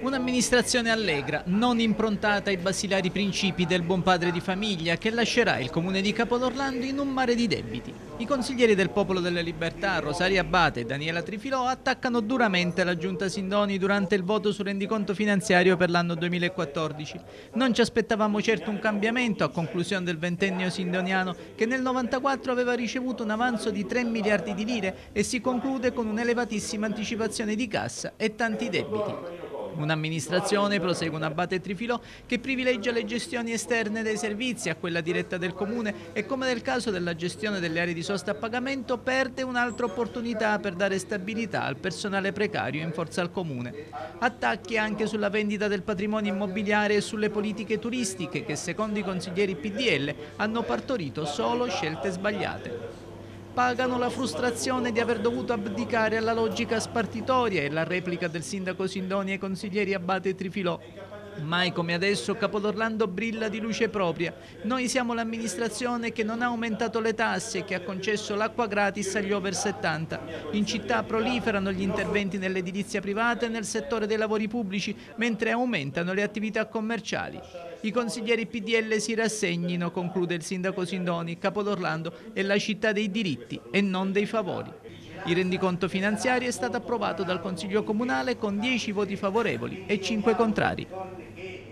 Un'amministrazione allegra, non improntata ai basilari principi del buon padre di famiglia, che lascerà il comune di Capodorlando in un mare di debiti. I consiglieri del Popolo delle Libertà, Rosaria Abate e Daniela Trifilò, attaccano duramente la giunta Sindoni durante il voto sul rendiconto finanziario per l'anno 2014. Non ci aspettavamo certo un cambiamento a conclusione del ventennio sindoniano, che nel 94 aveva ricevuto un avanzo di 3 miliardi di lire e si conclude con un'elevatissima anticipazione di cassa e tanti debiti. Un'amministrazione, prosegue un Abate Trifilò, che privilegia le gestioni esterne dei servizi a quella diretta del comune e, come nel caso della gestione delle aree di sosta a pagamento, perde un'altra opportunità per dare stabilità al personale precario in forza al comune. Attacchi anche sulla vendita del patrimonio immobiliare e sulle politiche turistiche che, secondo i consiglieri PDL, hanno partorito solo scelte sbagliate. Pagano la frustrazione di aver dovuto abdicare alla logica spartitoria e la replica del sindaco Sindoni ai consiglieri Abate e Trifilò. Mai come adesso Capodorlando brilla di luce propria. Noi siamo l'amministrazione che non ha aumentato le tasse e che ha concesso l'acqua gratis agli over 70. In città proliferano gli interventi nell'edilizia privata e nel settore dei lavori pubblici, mentre aumentano le attività commerciali. I consiglieri PDL si rassegnino, conclude il sindaco Sindoni. Capodorlando è la città dei diritti e non dei favori. Il rendiconto finanziario è stato approvato dal Consiglio Comunale con 10 voti favorevoli e 5 contrari.